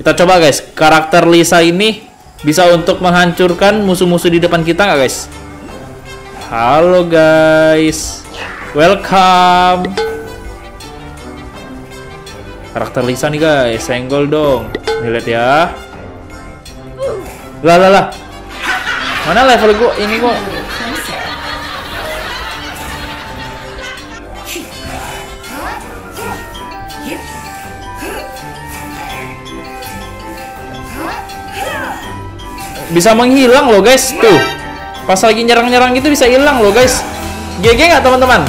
Kita coba guys, karakter Lisa ini bisa untuk menghancurkan musuh-musuh di depan kita nggak guys? Halo guys, welcome. Karakter Lisa nih guys, senggol dong. Nih lihat ya. Lah. Mana level gua? Ini gua. Bisa menghilang loh guys, tuh. Pas lagi nyerang-nyerang gitu bisa hilang loh guys. GG nggak teman-teman?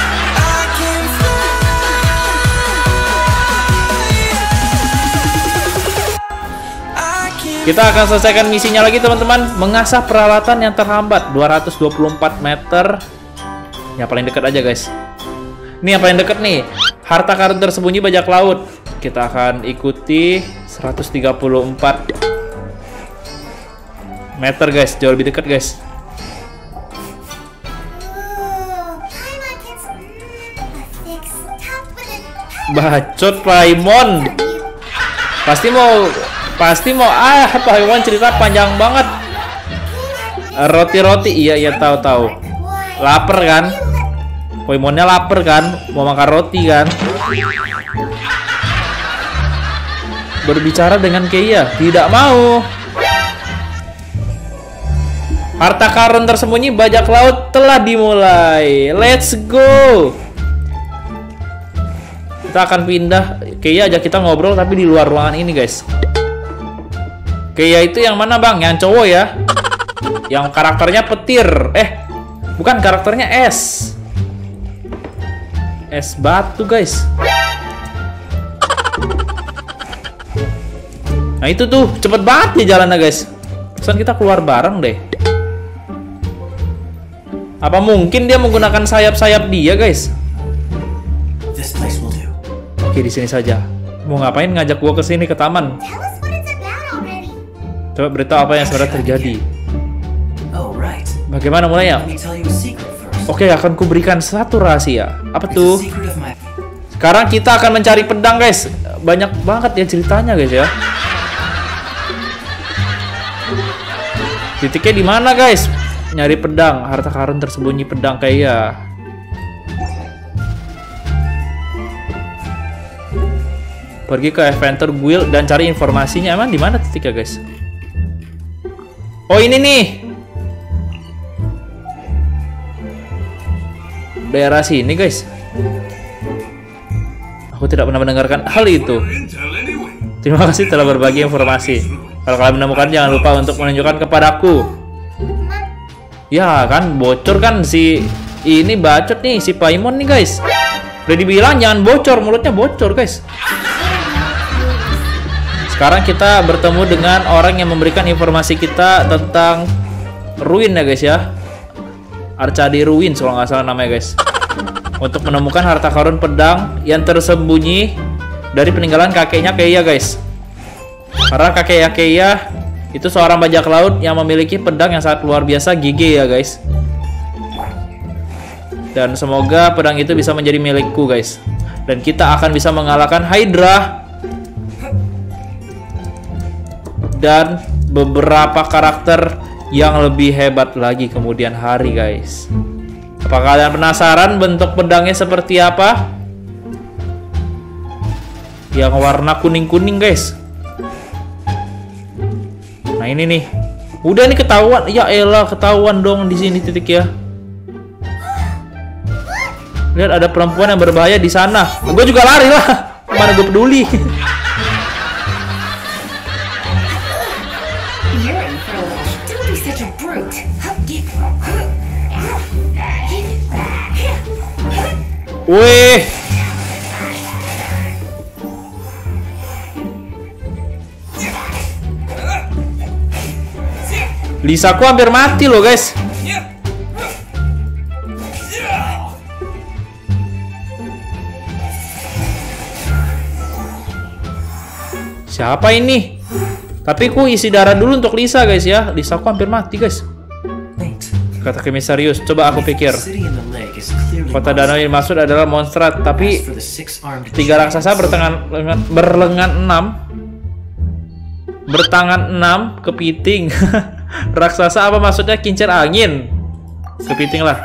Kita akan selesaikan misinya lagi teman-teman. Mengasah peralatan yang terhambat 224 meter. Yang paling dekat aja guys. Ini yang paling dekat nih. Harta karun tersembunyi bajak laut. Kita akan ikuti 134 meter guys, jauh lebih dekat guys. Bacot Paimon. Pasti mau Paimon cerita panjang banget. Roti-roti, iya tahu. Lapar kan? Paimonnya lapar kan? Mau makan roti kan? Berbicara dengan Keiya, tidak mau. Harta karun tersembunyi bajak laut telah dimulai. Let's go. Kita akan pindah. Keiya ajak kita ngobrol tapi di luar ruangan ini guys. Keiya itu yang mana bang? Yang cowok ya? Yang karakternya petir. Bukan, karakternya es. Es batu guys. Nah itu tuh, cepet banget ya jalannya guys. Pesan kita keluar bareng deh. Apa mungkin dia menggunakan sayap-sayap dia, guys? Oke, di sini saja. Mau ngapain ngajak gua ke sini ke taman? Coba beritahu apa yang sebenarnya terjadi. Bagaimana mulainya? Oke, akan kuberikan satu rahasia. Apa tuh? Sekarang kita akan mencari pedang, guys. Banyak banget ya ceritanya, guys ya. Titiknya di mana, guys? Nyari pedang, harta karun tersembunyi pedang Keiya. Pergi ke Adventure Guild dan cari informasinya. Emang di mana titiknya, guys? Oh, ini nih. Daerah sini, guys. Aku tidak pernah mendengarkan hal itu. Terima kasih telah berbagi informasi. Kalau kalian menemukan, jangan lupa untuk menunjukkan kepadaku. Ya kan, bocor kan si ini bacot nih, si Paimon nih guys. Udah dibilang jangan bocor, mulutnya bocor guys. Sekarang kita bertemu dengan orang yang memberikan informasi kita tentang ruin ya guys ya. Arcade Ruins kalau nggak salah namanya guys. Untuk menemukan harta karun pedang yang tersembunyi dari peninggalan kakeknya Keiya guys. Karena kakeknya Keiya itu seorang bajak laut yang memiliki pedang yang sangat luar biasa, GG ya guys. Dan semoga pedang itu bisa menjadi milikku guys. Dan kita akan bisa mengalahkan Hydra dan beberapa karakter yang lebih hebat lagi kemudian hari guys. Apakah kalian penasaran bentuk pedangnya seperti apa? Yang warna kuning-kuning guys. Nah ini nih, udah nih ketahuan, ya elah ketahuan dong di sini titik ya. Lihat ada perempuan yang berbahaya di sana. Gue juga lari lah, mana gue peduli. Wih, Lisaku hampir mati loh guys. Siapa ini? Tapi ku isi darah dulu untuk Lisa guys ya. Lisaku hampir mati guys. Kata misterius. Coba aku pikir. Kota danau yang dimaksud adalah Mondstadt. Tapi 3 raksasa berlengan 6 Bertangan 6, kepiting. Raksasa apa maksudnya? Kincir angin. Kepiting lah.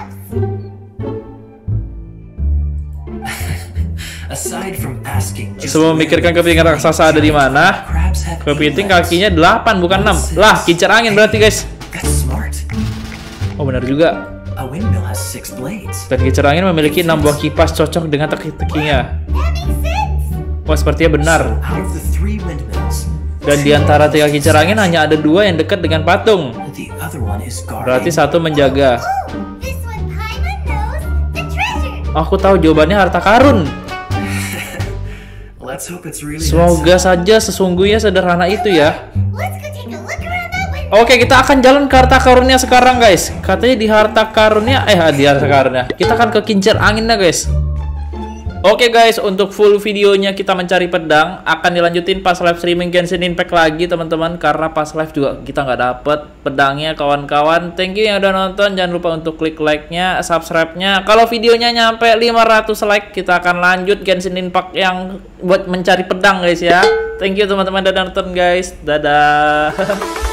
Sebelum memikirkan kepiting raksasa ada di mana, kepiting kakinya 8 bukan 6. Lah, kincir angin berarti guys. Oh benar juga. Dan kincir angin memiliki 6 buah kipas cocok dengan teki-tekinya. Wah, sepertinya benar. Dan di antara 3 kincir angin hanya ada 2 yang dekat dengan patung. Berarti 1 menjaga. Aku tahu jawabannya harta karun. Semoga saja sesungguhnya sederhana itu ya. Oke, kita akan jalan ke harta karunnya sekarang guys. Katanya di harta karunnya, di harta karunnya kita akan ke kincir anginnya guys. Oke guys, untuk full videonya kita mencari pedang akan dilanjutin pas live streaming Genshin Impact lagi teman-teman. Karena pas live juga kita nggak dapet pedangnya kawan-kawan. Thank you yang udah nonton, jangan lupa untuk klik like-nya, subscribe-nya. Kalau videonya nyampe 500 like kita akan lanjut Genshin Impact yang buat mencari pedang guys ya. Thank you teman-teman udah nonton guys, dadah.